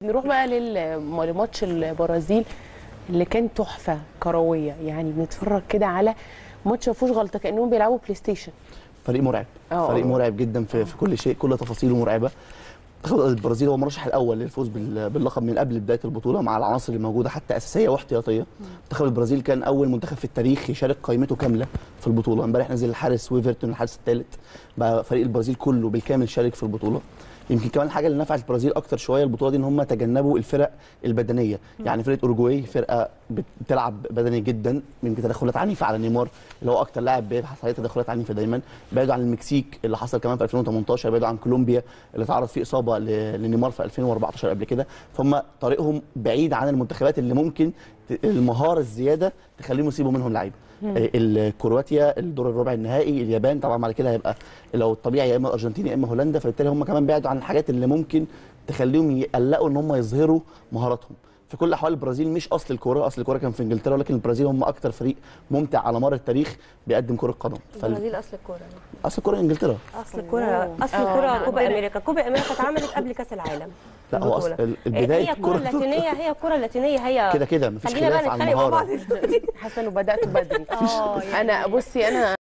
نروح بقى لماتش البرازيل اللي كان تحفه كرويه، يعني بنتفرج كده على ماتش ما فيهوش غلطه كانهم بيلعبوا بلاي ستيشن. فريق مرعب. فريق مرعب جدا في كل شيء، كل تفاصيله مرعبه. البرازيل هو المرشح الاول للفوز باللقب من قبل بدايه البطوله مع العناصر اللي موجوده حتى اساسيه واحتياطيه. منتخب البرازيل كان اول منتخب في التاريخ يشارك قائمته كامله في البطوله. امبارح نزل الحارس ويفرتون الحارس الثالث، بقى فريق البرازيل كله بالكامل شارك في البطوله. يمكن كمان الحاجه اللي نفعت البرازيل اكتر شويه البطوله دي ان هم تجنبوا الفرق البدنيه. يعني فرقه اورجواي فرقه بتلعب بدني جدا، من تدخلات عنيفه على نيمار اللي هو اكتر لاعب بيبحث عليه تدخلات عنيفه دايما. بعدوا عن المكسيك اللي حصل كمان في 2018، بعدوا عن كولومبيا اللي تعرض فيه اصابه لنيمار في 2014 قبل كده. فهم طريقهم بعيد عن المنتخبات اللي ممكن المهاره الزياده تخليهم يسيبوا منهم لعيبه. الكرواتيا الدور الربع النهائي، اليابان طبعا بعد كده هيبقى لو الطبيعي يا اما الارجنتين يا اما هولندا، فبالتالي هم كمان بعدوا عن الحاجات اللي ممكن تخليهم يقلقوا ان هم يظهروا مهاراتهم. في كل الاحوال البرازيل مش اصل الكوره، اصل الكوره كان في انجلترا، ولكن البرازيل هم اكتر فريق ممتع على مر التاريخ بيقدم كره قدم. البرازيل اصل الكوره، اصل الكوره انجلترا، اصل الكوره كوبا امريكا. كوبا امريكا اتعملت قبل كاس العالم. لا هو اصل البدايه هي الكوره اللاتينيه، هي الكوره اللاتينيه هي كده مفيش خلاف عن المهاره. حاسه انه بدات بدري. انا بصي انا